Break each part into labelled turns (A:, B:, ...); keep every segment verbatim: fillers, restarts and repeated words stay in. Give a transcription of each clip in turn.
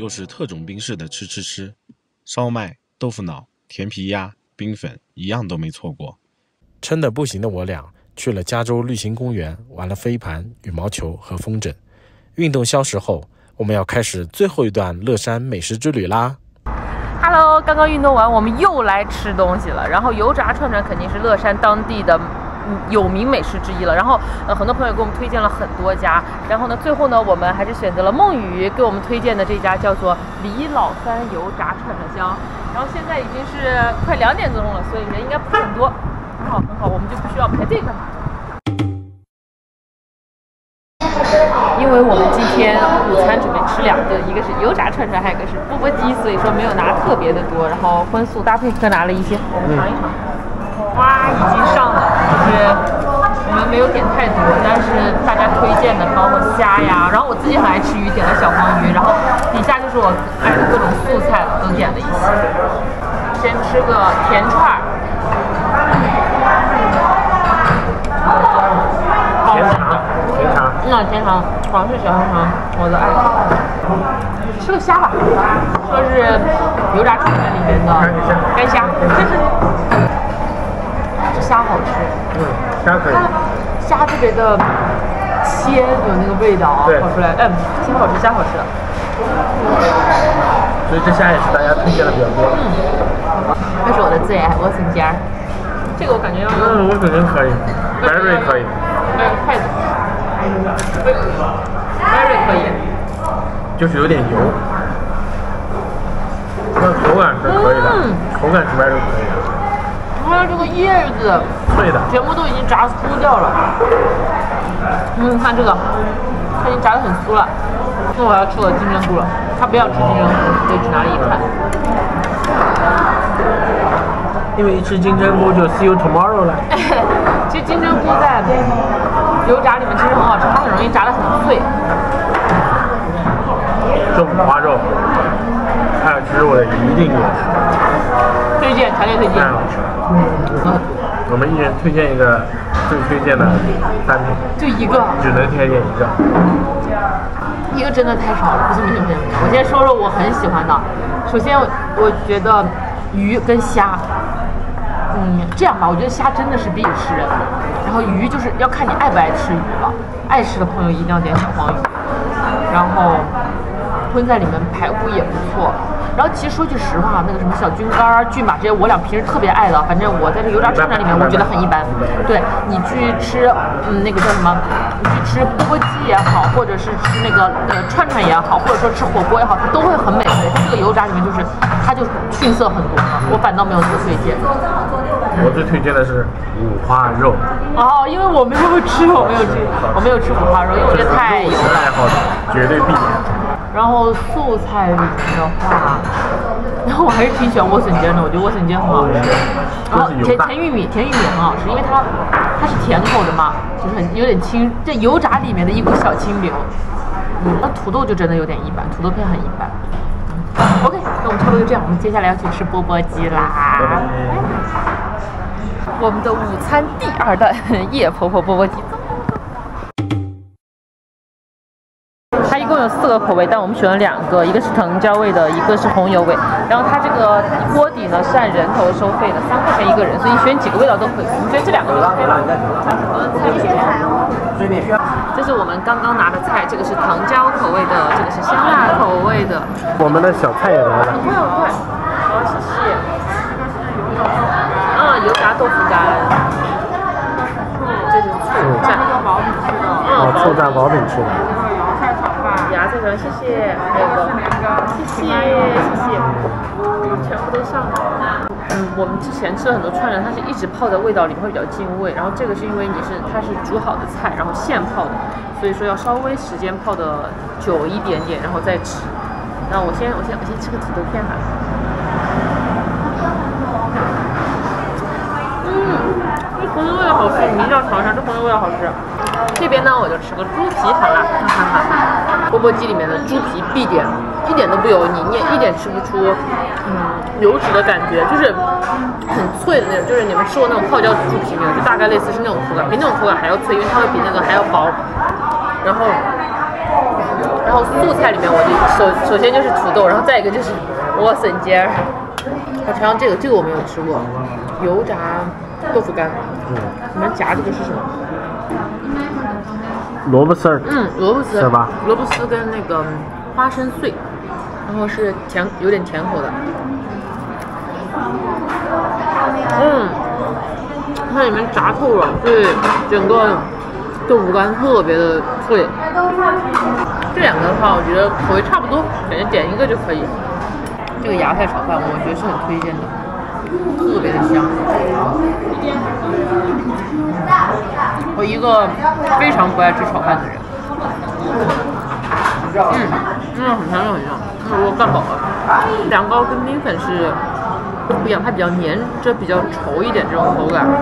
A: 又是特种兵式的吃吃吃，烧麦、豆腐脑、甜皮鸭、冰粉，一样都没错过。
B: 撑得不行的我俩去了加州绿行公园，玩了飞盘、羽毛球和风筝。运动消食后，我们要开始最后一段乐山美食之旅啦。
C: Hello， 刚刚运动完，我们又来吃东西了。然后油炸串串肯定是乐山当地的有名美食之一了。然后呃，很多朋友给我们推荐了很多家。然后呢，最后呢，我们还是选择了梦雨给我们推荐的这家，叫做李老三油炸串串香。然后现在已经是快两点多钟了，所以人应该不是很多，很好很好，我们就不需要排队干嘛。因为我们今天午餐准备吃两个，一个是油炸串串，还有一个是钵钵鸡，所以说没有拿特别的多。然后荤素搭配各拿了一些，我们尝一尝。哇，已经上了，就是我们没有点太多，但是大家推荐的包括虾呀，然后我自己很爱吃鱼，点了小黄鱼，然后底下就是我爱的各种素菜了，都点了一些。先吃个甜串儿。
B: 甜肠，甜肠，
C: 嗯，甜肠，广式小香肠，我的爱。吃个虾吧，说是油炸串串里面的干虾。这虾好吃。
B: 嗯，虾可以。
C: 虾特别的鲜，有那个味道啊，跑出来。嗯，虾好吃，虾好吃。
B: 所以这虾也是大家推荐的比较多。
C: 嗯，这是我的最爱莴笋尖儿。这个我感觉要用。
B: 嗯，莴笋尖可以 ，berry 可以。
C: 还有筷子 ，berry 可以。
B: 就是有点油，那口感是可以的，嗯、口感是 berry 可以的。
C: 还有这个叶子，
B: 脆的，
C: 全部都已经炸酥掉了。嗯，看这个，它已经炸得很酥了。那我要吃我的金针菇了，他不要吃金针菇，所以只拿了一盘。
B: 因为一吃金针菇就 see you tomorrow 了。
C: 其实金针菇在油炸里面其实很好吃，它很容易炸得很脆。
B: 这五花肉，还有其实我的一定有。
C: 推荐，强烈推荐。
B: 太好吃了。嗯。我们一人推荐一个最推荐的单品。
C: 就一个。
B: 只能推荐一个。
C: 一个真的太少了，不行不行不行！我先说说我很喜欢的。首先，我觉得鱼跟虾。嗯，这样吧，我觉得虾真的是必吃，然后鱼就是要看你爱不爱吃鱼了。爱吃的朋友一定要点小黄鱼，然后荤在里面排骨也不错。然后其实说句实话，那个什么小菌干、菌马这些，我俩平时特别爱的。反正我在这个油炸串串里面，我觉得很一般。对你去吃，嗯，那个叫什么？你去吃钵钵鸡也好，或者是吃那个呃串串也好，或者说吃火锅也好，它都会很美味。它这个油炸里面就是，它就逊色很多。我反倒没有这个推荐。
B: 我最推荐的是五花肉。
C: 哦，因为我没有吃，我没有吃，我没有吃五花肉，因为我觉得太油了。
B: 爱好者绝对必点。
C: 然后素菜里面的话，然后我还是挺喜欢莴笋尖的，我觉得莴笋尖很好吃。然后甜甜玉米，甜玉米很好吃，因为它它是甜口的嘛，就是很有点清，这油炸里面的一股小清流。嗯，那土豆就真的有点一般，土豆片很一般。嗯、OK， 那我们差不多就这样，我们接下来要去吃钵钵鸡啦。拜拜。我们的午餐第二弹叶婆婆钵钵鸡。它一共有四个口味，但我们选了两个，一个是藤椒味的，一个是红油味。然后它这个锅底呢是按人头收费的，三块钱一个人，所以你选几个味道都可以。我们觉得这两个就 OK 了。谢谢菜哦。这是我们刚刚拿的菜，这个是藤椒口味的，这个是香辣口味的。
B: 我们的小菜也来了。
C: 很快很快。好，谢谢。啊，油炸豆腐干。这是醋蘸薄饼吃的。
B: 哦，醋蘸薄饼吃的。
C: 芽菜团，谢谢，还有个，谢谢，谢谢，全部都上了。嗯，我们之前吃了很多串串，它是一直泡在味道里面会比较进味，然后这个是因为你是它是煮好的菜，然后现泡的，所以说要稍微时间泡的久一点点，然后再吃。那我先我先我先吃个土豆片吧。嗯，这红油味好吃，你一定要尝一下，这红油味好吃。这边呢，我就吃个猪皮好了，哈哈哈。钵钵鸡里面的猪皮必点，一点都不油腻，你也一点吃不出嗯油脂的感觉，就是很脆的那种，就是你们吃过那种泡椒猪皮没有？就大概类似是那种口感，比那种口感还要脆，因为它会比那个还要薄。然后然后素菜里面我就首首先就是土豆，然后再一个就是莴笋尖儿。我尝尝这个，这个我没有吃过，油炸豆腐干。嗯，你们夹这个是什么？
B: 萝卜丝儿。
C: 嗯，萝卜丝
B: 是吧？
C: 萝卜丝跟那个花生碎，然后是甜，有点甜口的。嗯，它里面炸透了，所以整个豆腐干特别的脆。这两个的话，我觉得口味差不多，感觉点一个就可以。这个芽菜炒饭，我觉得是很推荐的，特别的香。我一个非常不爱吃炒饭的人。嗯，真的很香又很香。那我干饱了。凉糕跟冰粉是不一样，它比较黏着，比较稠一点这种口感。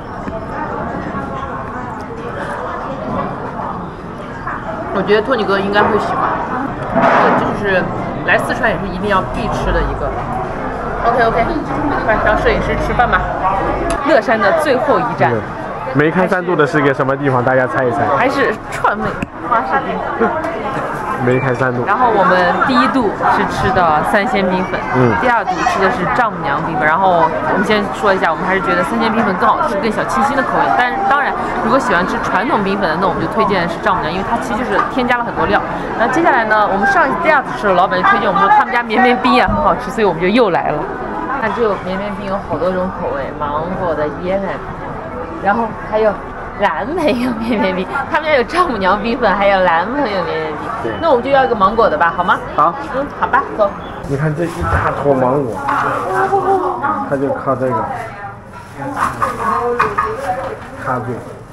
C: 我觉得托尼哥应该会喜欢，这就是来四川也是一定要必吃的一个。OK OK， 快让摄影师吃饭吧。乐山的最后一站，
B: 梅开三度的是个什么地方？大家猜一猜。
C: 还是川味花式冰粉。
B: 梅开三度。
C: 然后我们第一度是吃的三鲜冰粉，嗯，第二度吃的是丈母娘冰粉。然后我们先说一下，我们还是觉得三鲜冰粉更好吃，更小清新的口味。但是当然，如果喜欢吃传统冰粉的，那我们就推荐是丈母娘，因为它其实就是添加了很多料。那接下来呢，我们上一次第二次吃的，老板就推荐我们说他们家绵绵冰也很好吃，所以我们就又来了。看这个绵绵冰有好多种口味，芒果的、椰奶，然后还有蓝朋友绵绵冰，他们家有丈母娘冰粉，还有蓝朋友绵绵冰。那我们就要一个芒果的吧，好吗？
B: 好。
C: 嗯，好吧，走。
B: 你看这一大坨芒果，它就靠这个卡住。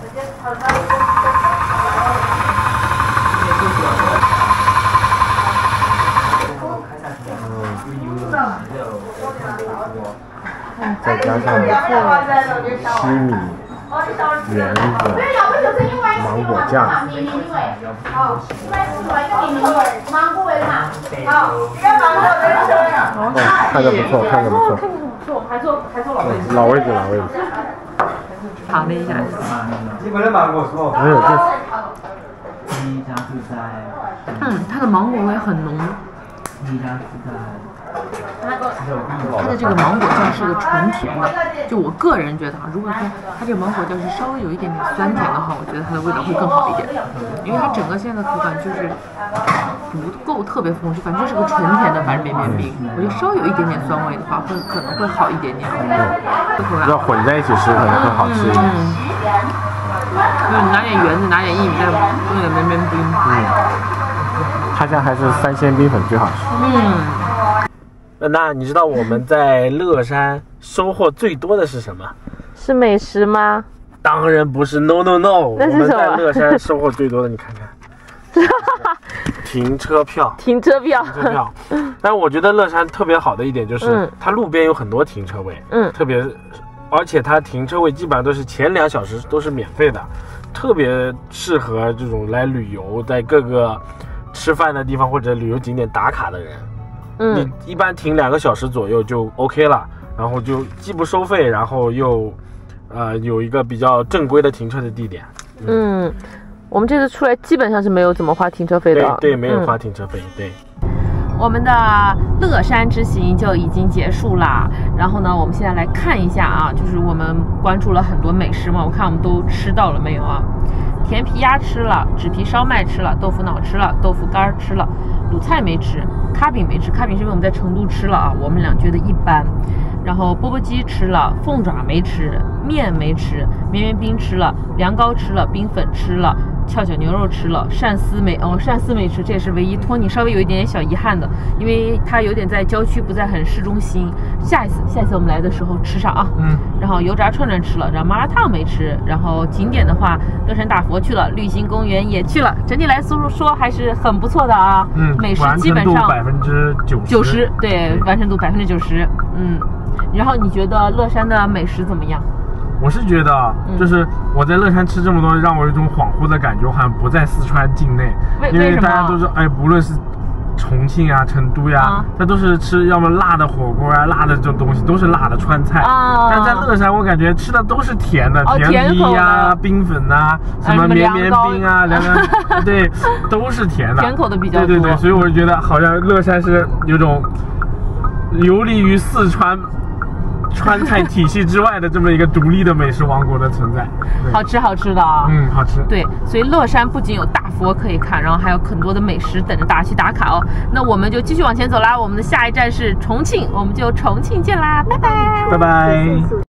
B: 嗯，再加上西米。圆的芒果酱，哦，看着不错，看着不错，
C: 还坐还坐老位置，
B: 老位置，老位置。
C: 尝了一下，
B: 没有这。
C: 嗯，它的芒果味很浓。它的这个芒果酱是个纯甜的，就我个人觉得啊，如果说它这个芒果酱是稍微有一点点酸甜的话，我觉得它的味道会更好一点，因为它整个现在的口感就是不够特别丰富，反正就是个纯甜的，反正绵绵冰，我觉得稍微有一点点酸味的话，会可能会好一点点。这口感
B: 要混在一起吃可能更好吃一点。
C: 嗯，就是你拿点圆子，拿点薏米，再弄点绵绵冰。
B: 嗯，它家还是三鲜冰粉最好吃。
C: 嗯。
B: 那你知道我们在乐山收获最多的是什么？
C: 是美食吗？
B: 当然不是 ，no no no。
C: 那是什么？
B: 我们在乐山收获最多的，你看看，停车票。
C: 停车票。
B: 停车票。但我觉得乐山特别好的一点就是，嗯、它路边有很多停车位，嗯，特别，而且它停车位基本上都是前两小时都是免费的，特别适合这种来旅游，在各个吃饭的地方或者旅游景点打卡的人。嗯，你一般停两个小时左右就 OK 了，然后就既不收费，然后又，呃，有一个比较正规的停车的地点。
C: 嗯，嗯我们这次出来基本上是没有怎么花停车费的。
B: 对对，没有花停车费。嗯、对。
C: 我们的乐山之行就已经结束啦。然后呢，我们现在来看一下啊，就是我们关注了很多美食嘛，我看我们都吃到了没有啊？甜皮鸭吃了，纸皮烧麦吃了，豆腐脑吃了，豆腐干吃了，卤菜没吃，咖饼没吃，咖饼是因为我们在成都吃了啊，我们俩觉得一般。然后钵钵鸡吃了，凤爪没吃，面没吃，绵绵冰吃了，凉糕吃了，冰粉吃了，翘脚牛肉吃了，鳝丝没哦，鳝丝没吃，这也是唯一托尼稍微有一点点小遗憾的，因为它有点在郊区，不在很市中心。下一次，下一次我们来的时候吃上啊。嗯。然后油炸串串吃了，然后麻辣烫没吃，然后景点的话，乐山大佛去了，绿心公园也去了，整体来说说还是很不错的啊。嗯。美食基本上
B: 百分之九十。
C: 九十，对，完成度百分之九十。嗯。然后你觉得乐山的美食怎么样？
B: 我是觉得，就是我在乐山吃这么多，让我有一种恍惚的感觉，好像不在四川境内。
C: 为
B: 因为大家都是，哎，不论是重庆啊、成都呀、啊，它都是吃要么辣的火锅啊、辣的这种东西，都是辣的川菜。啊，但在乐山我感觉吃的都是甜的，
C: 哦、
B: 甜皮呀、冰粉呐、什么绵绵冰啊、凉凉，对，都是甜的，
C: 甜口的比较多。
B: 对对对，所以我就觉得好像乐山是有种游离于四川川菜体系之外的这么一个独立的美食王国的存在。
C: 好吃好吃的啊，
B: 嗯，好吃。
C: 对，所以乐山不仅有大佛可以看，然后还有很多的美食等着大家去打卡哦。那我们就继续往前走啦，我们的下一站是重庆，我们就重庆见啦，拜拜，
B: 拜拜。